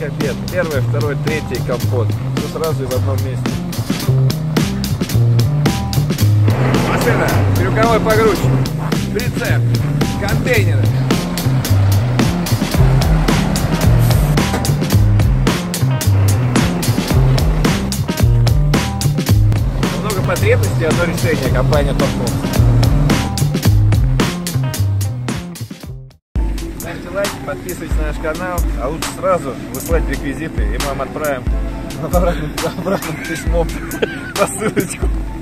обед. Первый, второй, третий компот. Все сразу и в одном месте. Машина, крюковой погрузчик, прицеп, контейнеры. Много потребностей, одно решение. Компания Топмобс. Ставьте лайки, подписывайтесь на наш канал, а лучше сразу выслать реквизиты, и мы вам отправим обратным письмом посылочку.